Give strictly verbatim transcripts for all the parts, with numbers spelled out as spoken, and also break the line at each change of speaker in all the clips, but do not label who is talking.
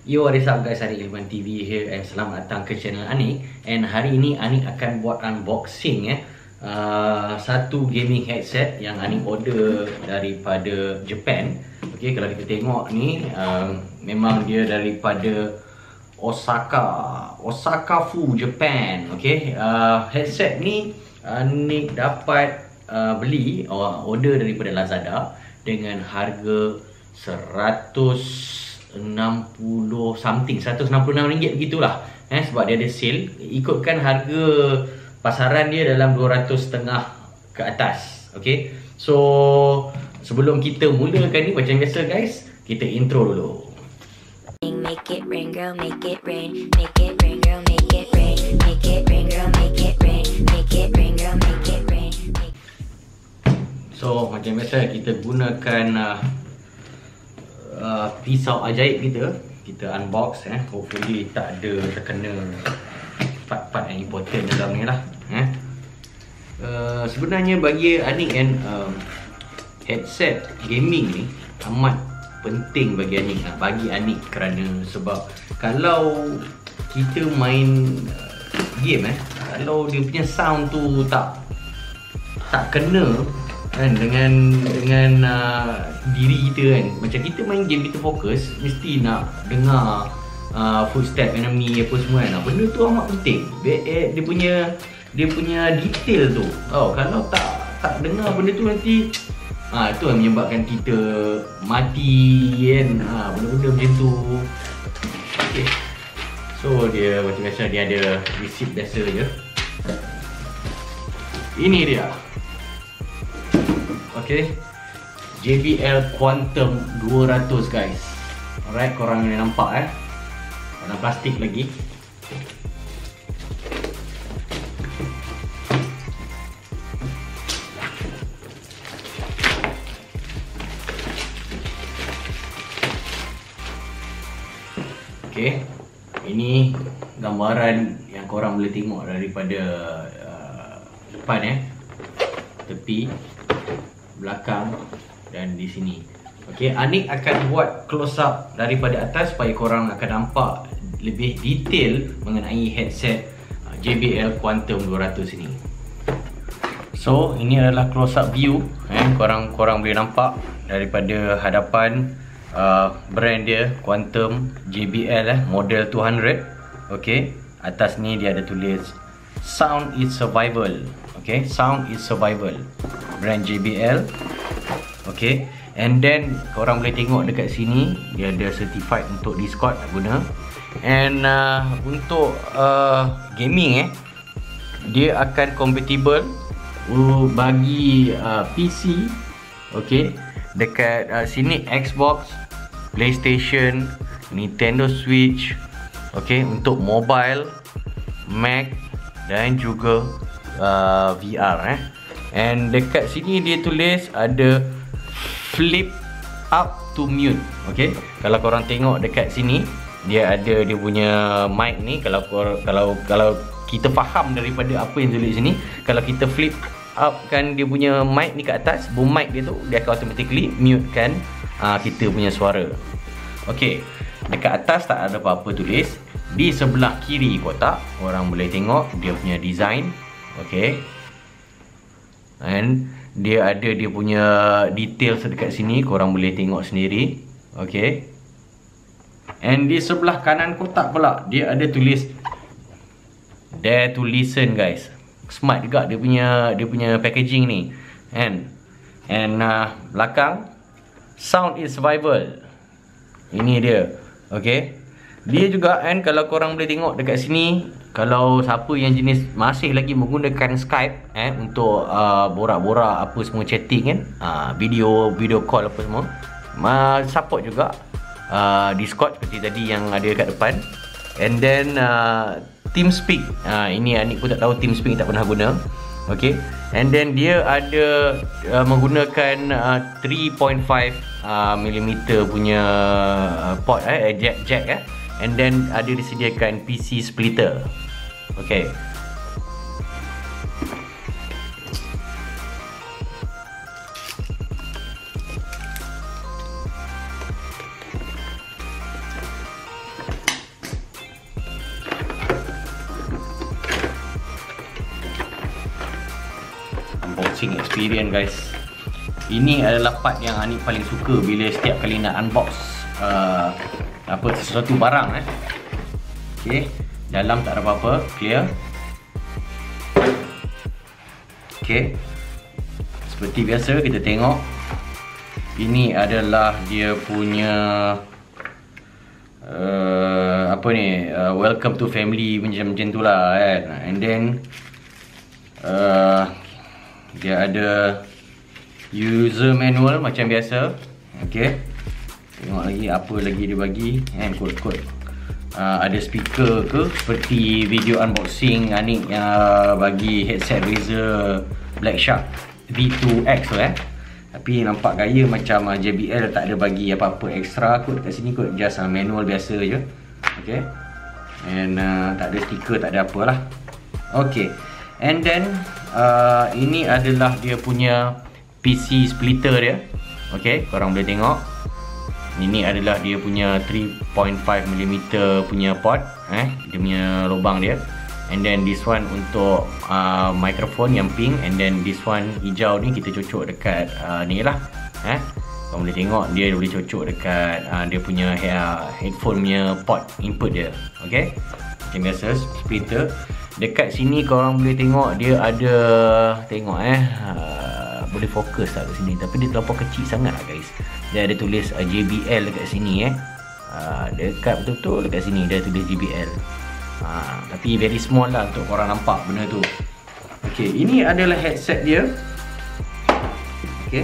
Yo, what is up guys, Anik Ilman T V here and selamat datang ke channel Anik. And hari ini Anik akan buat unboxing eh uh, satu gaming headset yang Anik order daripada Japan. Okay, kalau kita tengok ni uh, memang dia daripada Osaka Osaka Fu, Japan. Okay, uh, headset ni Anik dapat uh, beli or order daripada Lazada dengan harga seratus enam puluh something, seratus enam puluh enam ringgit begitulah eh, sebab dia ada sale. Ikutkan harga pasaran dia dalam dua ratus setengah ke atas. Okay, so sebelum kita mulakan ni, macam biasa guys, kita intro dulu.
Make it rain, girl, make it rain. Make it rain, girl, make it rain. Make it rain, girl, make it rain. Make it rain, girl, make it rain.
So macam biasa kita gunakan uh, uh, pisau ajaib kita. Kita unbox eh. Hopefully tak ada terkena part-part yang important dalam ni lah eh. Uh, sebenarnya bagi Anik kan, uh, headset gaming ni amat penting bagi Anik lah. Bagi Anik kerana sebab kalau kita main uh, game eh, kalau dia punya sound tu tak tak kena kan dengan dengan uh, diri kita kan, macam kita main game kita fokus, mesti nak dengar uh, footstep enemy apa semua kan. Benda tu amat penting. Dia, dia punya dia punya detail tu. Oh, kalau tak tak dengar benda tu nanti ah, itu yang menyebabkan kita mati kan. Ah, benda-benda macam tu. Okay. So dia macam biasa, dia ada receipt biasa je. Ini dia. Okay, J B L Quantum dua ratus guys. Alright, korang boleh nampak eh, warna plastik lagi. Okay, ini gambaran yang korang boleh tengok daripada uh, depan eh, tepi, belakang dan di sini. Okey, Anik akan buat close up daripada atas supaya korang akan nampak lebih detail mengenai headset J B L Quantum dua ratus ini. So, ini adalah close up view eh, korang korang boleh nampak daripada hadapan uh, brand dia Quantum J B L eh, model dua ratus. Okey, atas ni dia ada tulis Sound is Survival. Okay, Sound is Survival, brand J B L. Okay, and then korang boleh tengok dekat sini dia ada certified untuk Discord nak guna. And uh, untuk uh, gaming eh, dia akan compatible uh, bagi uh, P C. Okay, dekat uh, sini Xbox, PlayStation, Nintendo Switch. Okay, untuk mobile, Mac dan juga Uh, V R eh. And dekat sini dia tulis ada flip up to mute. Okay, kalau korang tengok dekat sini dia ada dia punya mic ni. Kalau kor, kalau kalau kita faham daripada apa yang tulis sini, kalau kita flip up kan dia punya mic ni ke atas, boom mic dia tu, dia akan automatically mute kan uh, kita punya suara. Okay, dekat atas tak ada apa-apa tulis. Di sebelah kiri kotak korang boleh tengok dia punya design. Okay, and dia ada dia punya detail sedekat sini, korang boleh tengok sendiri. Okay, and di sebelah kanan kotak pula dia ada tulis Dare to Listen guys. Smart juga dia punya dia punya packaging ni. And and uh, belakang Sound is Survival. Ini dia. Okay, dia juga kan, kalau korang boleh tengok dekat sini, kalau siapa yang jenis masih lagi menggunakan Skype eh untuk uh, borak-borak apa semua, chatting kan, uh, video video call apa semua, uh, support juga uh, Discord seperti tadi yang ada kat depan. And then uh, TeamSpeak, uh, ini Anik pun tak tahu, TeamSpeak tak pernah guna. Okay, and then dia ada uh, menggunakan uh, tiga koma lima milimeter punya uh, port eh jack jack eh. And then ada disediakan P C splitter. Okay, unboxing experience guys. Ini adalah part yang Anik paling suka bila setiap kali nak unbox uh, apa sesuatu barang eh. Okey, dalam tak ada apa-apa, clear. Okey. Seperti biasa kita tengok. Ini adalah dia punya uh, apa ni? Uh, welcome to family macam-macam tu lah kan. And then uh, dia ada user manual macam biasa. Okey. Tengok lagi apa lagi dia bagi kan, kod-kod. Uh, ada speaker ke seperti video unboxing Anik yang uh, bagi headset Razer Black Shark V two X tu eh. Tapi nampak gaya macam uh, J B L tak ada bagi apa-apa extra kot kat sini kot, just uh, manual biasa je. Okay. And uh, tak ada stiker, tak ada apalah. Okay. And then uh, ini adalah dia punya P C splitter dia. Okay, korang boleh tengok. Ini adalah dia punya three point five millimeter punya port eh, dia punya lubang dia. And then this one untuk uh, microphone yang pink. And then this one hijau ni kita cocok dekat uh, ni lah eh. Korang boleh tengok dia boleh cocok dekat uh, dia punya uh, headphone punya port input dia. Okay, macam biasa splitter. Dekat sini korang boleh tengok dia ada, tengok eh uh, boleh fokus tak kat sini, tapi dia terlampau kecil sangat lah guys. Dia ada tulis uh, J B L dekat sini eh. Uh, dekat betul-betul dekat sini dia tulis J B L. Uh, tapi very small lah untuk korang nampak benda tu. Okay, ini adalah headset dia. Okay.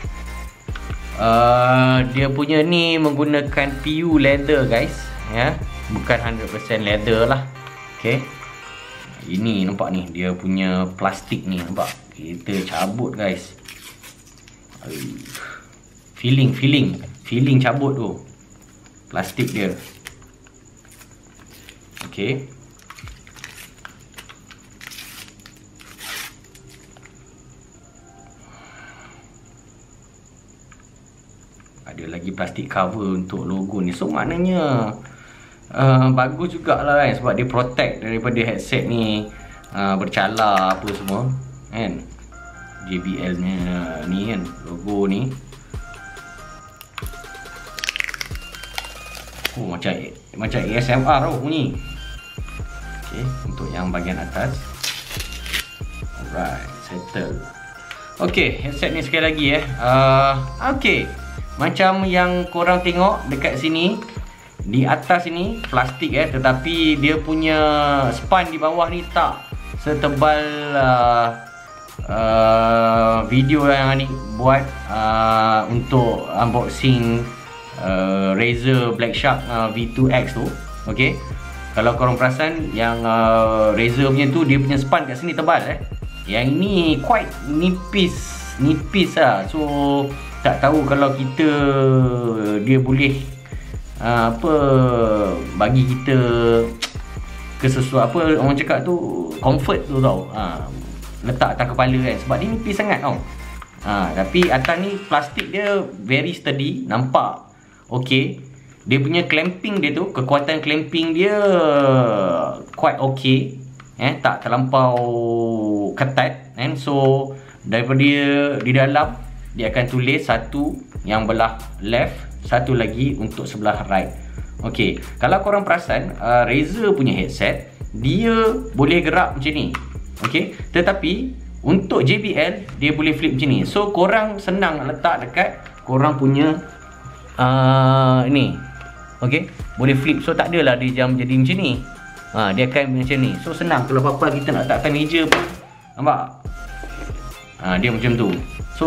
Uh, dia punya ni menggunakan P U leather guys, ya, bukan one hundred percent leather lah. Okay. Ini nampak ni dia punya plastik ni, nampak? Kita cabut guys. Feeling, feeling, feeling cabut tu plastik dia. Okay. Ada lagi plastik cover untuk logo ni. So maknanya uh, bagus jugalah kan, sebab dia protect daripada headset ni uh, bercala apa semua kan. J B L nya ni kan, logo ni. Oh, macam macam A S M R tau bunyi. Okey, untuk yang bahagian atas. Alright, settle. Okey, headset ni sekali lagi eh. Uh, Okey, macam yang korang tengok dekat sini, di atas ini plastik eh, tetapi dia punya span di bawah ni tak setebal uh, uh, video yang Anik buat uh, untuk unboxing Uh, Razer Black Shark uh, V two X tu. Okay, kalau korang perasan yang uh, Razer punya tu dia punya span kat sini tebal eh. Yang ini quite nipis, nipis lah. So tak tahu kalau kita dia boleh uh, apa bagi kita kesesuaian apa orang cakap tu, comfort tu tau. Ha, letak atas kepala kan, sebab dia nipis sangat tau. Ha, tapi atas ni plastik dia very sturdy, nampak. Okay, dia punya clamping dia tu, kekuatan clamping dia quite okay eh, tak terlampau ketat kan. So daripada dia di dalam dia akan tulis satu yang belah left, satu lagi untuk sebelah right. Okay, kalau korang perasan uh, Razer punya headset dia boleh gerak macam ni. Okay, tetapi untuk J B L dia boleh flip macam ni. So korang senang nak letak dekat korang punya Uh, ni. Okay, boleh flip. So tak adalah dia jam jadi macam ni. Ha, dia akan macam ni. So senang kalau apa-apa kita nak letakkan meja pun, nampak? Ha, dia macam tu. So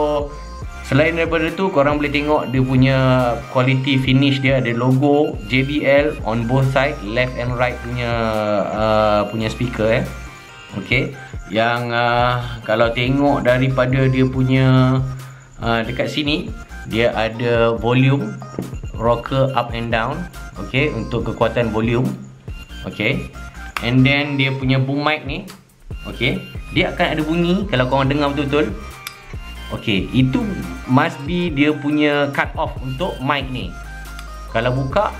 selain daripada tu, korang boleh tengok dia punya quality finish dia. Ada logo J B L on both side, left and right punya uh, punya speaker eh. Okay, yang uh, kalau tengok daripada dia punya uh, dekat sini, dia ada volume rocker up and down. Okay, untuk kekuatan volume. Okay, and then dia punya boom mic ni. Okay, dia akan ada bunyi kalau korang dengar betul-betul. Okay, itu must be dia punya cut off untuk mic ni. Kalau buka,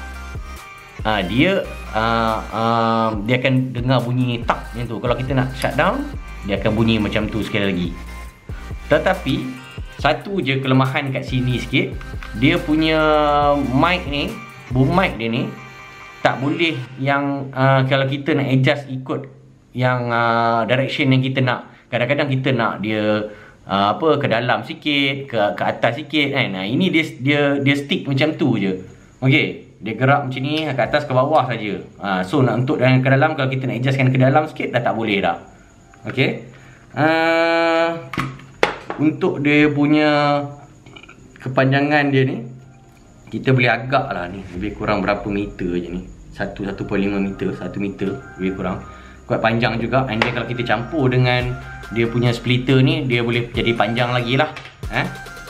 uh, dia uh, uh, dia akan dengar bunyi tak macam tu. Kalau kita nak shut down, dia akan bunyi macam tu sekali lagi. Tetapi satu je kelemahan kat sini sikit, dia punya mic ni, boom mic dia ni tak boleh yang uh, kalau kita nak adjust ikut yang uh, direction yang kita nak. Kadang-kadang kita nak dia uh, apa ke dalam sikit, ke ke atas sikit kan. Nah, ini dia dia dia stick macam tu je. Okey, dia gerak macam ni ke atas ke bawah saja. Uh, so nak untuk dan ke dalam, kalau kita nak adjustkan ke dalam sikit dah tak boleh dah. Okey. Uh, untuk dia punya kepanjangan dia ni, kita boleh agak lah ni, lebih kurang berapa meter je ni, satu perpuluhan lima meter, satu meter lebih kurang. Kuat panjang juga. And then kalau kita campur dengan dia punya splitter ni, dia boleh jadi panjang lagi lah. eh?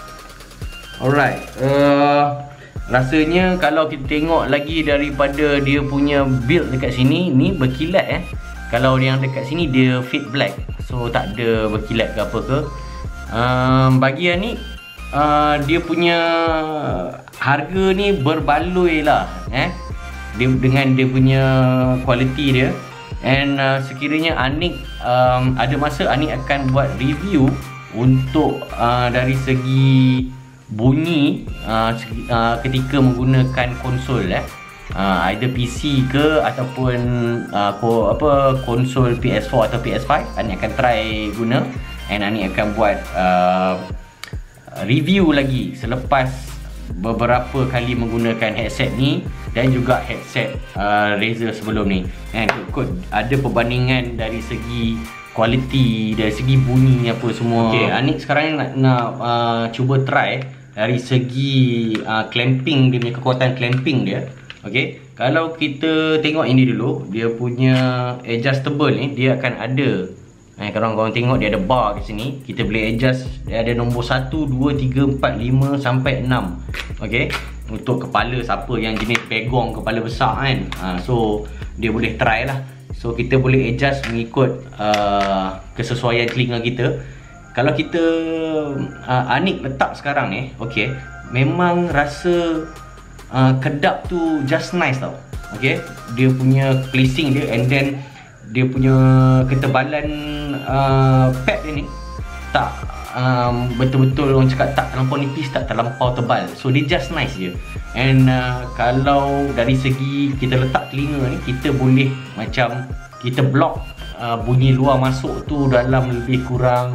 Alright, uh, rasanya kalau kita tengok lagi daripada dia punya build dekat sini, ni berkilat eh. Kalau yang dekat sini dia fit black, so tak ada berkilat ke apa ke. um, Bagi ni uh, dia punya harga ni berbaloi lah eh, dia, dengan dia punya kualiti dia. And uh, sekiranya Anik um, ada masa, Anik akan buat review untuk uh, dari segi bunyi uh, segi, uh, ketika menggunakan konsol eh. Uh, either P C ke ataupun uh, ko, apa konsol P S four atau P S five, Anik akan try guna. And Anik akan buat uh, review lagi selepas beberapa kali menggunakan headset ni dan juga headset uh, Razer sebelum ni. And ikut ada perbandingan dari segi kualiti, dari segi bunyi apa semua. Okay, Anik sekarang nak, nak uh, cuba try dari segi uh, clamping, dia punya kekuatan clamping dia. Okay, kalau kita tengok ini dulu, dia punya adjustable ni, dia akan ada eh, kalau korang tengok dia ada bar kat sini. Kita boleh adjust, dia ada nombor satu, dua, tiga, empat, lima sampai enam. Okay, untuk kepala siapa yang jenis pegong kepala besar kan. ha, So dia boleh try lah. So kita boleh adjust mengikut uh, kesesuaian telinga kita. Kalau kita uh, Anik letak sekarang ni, okay, memang rasa uh, kedap tu just nice tau. Okay, dia punya placing dia, and then dia punya ketebalan uh, pad dia ni tak um, betul-betul orang cakap tak terlampau nipis, tak terlampau tebal. So dia just nice je. And uh, kalau dari segi kita letak telinga ni, kita boleh macam kita block uh, bunyi luar masuk tu dalam lebih kurang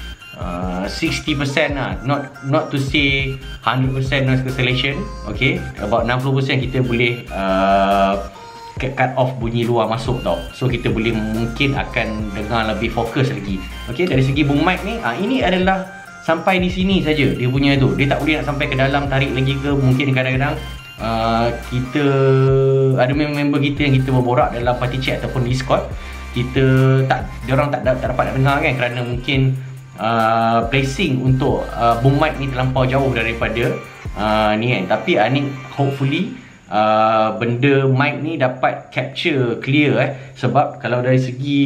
uh, sixty percent lah. Not not to say one hundred percent noise cancellation. Okay, about enam puluh percent kita boleh uh, cut off bunyi luar masuk tau. So kita boleh mungkin akan dengar lebih fokus lagi. Okay, dari segi boom mic ni, ah, ini adalah sampai di sini saja dia punya tu. Dia tak boleh nak sampai ke dalam, tarik lagi ke. Mungkin kadang-kadang uh, kita ada member-member kita yang kita berborak dalam party chat ataupun Discord, kita tak, diorang tak, tak dapat nak dengar kan, kerana mungkin uh, placing untuk uh, boom mic ni terlampau jauh daripada uh, ni kan. Tapi Anik hopefully Uh, benda mic ni dapat capture clear eh. Sebab kalau dari segi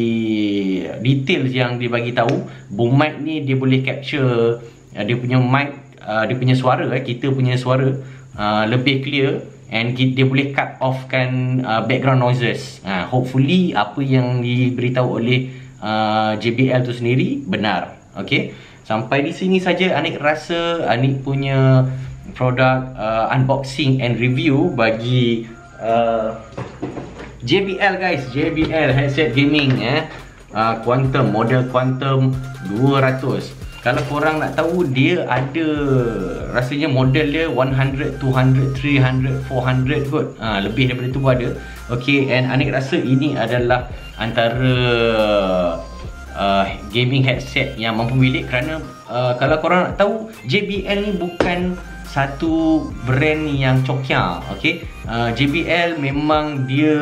details yang dia bagi tahu, boom mic ni dia boleh capture uh, dia punya mic, uh, dia punya suara eh, kita punya suara uh, lebih clear, and dia boleh cut off kan uh, background noises. uh, Hopefully apa yang diberitahu oleh uh, J B L tu sendiri benar. Okay, sampai di sini saja Anik rasa Anik punya produk uh, unboxing and review bagi uh, J B L guys. J B L headset gaming eh, uh, Quantum, model Quantum dua ratus. Kalau korang nak tahu, dia ada rasanya model dia one hundred, two hundred, three hundred, four hundred kot. ha, Lebih daripada tu pun ada. Okay, and Anik rasa ini adalah antara uh, gaming headset yang mampu milik. Kerana uh, kalau korang nak tahu, J B L ni bukan satu brand yang cokia. Okay, uh, J B L memang dia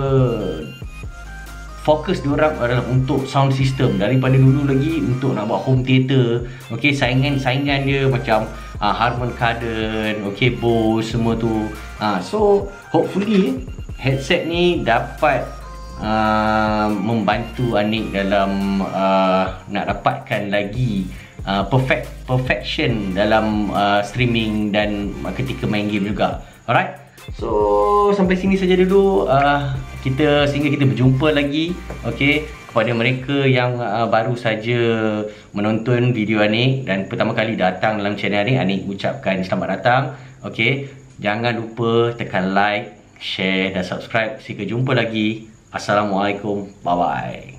fokus diorang adalah untuk sound system daripada dulu lagi, untuk nak buat home theater. Okay, saingan-saingan dia macam uh, Harman Kardon, okay, Bose, semua tu. uh, So hopefully headset ni dapat uh, membantu Anik dalam uh, nak dapatkan lagi Uh, perfect perfection dalam uh, streaming dan uh, ketika main game juga. Alright, so sampai sini saja dulu uh, kita sehingga kita berjumpa lagi. Okey, kepada mereka yang uh, baru saja menonton video Anik dan pertama kali datang dalam channel Anik, Anik ucapkan selamat datang. Okey, jangan lupa tekan like, share dan subscribe. Sampai jumpa lagi. Assalamualaikum. Bye bye.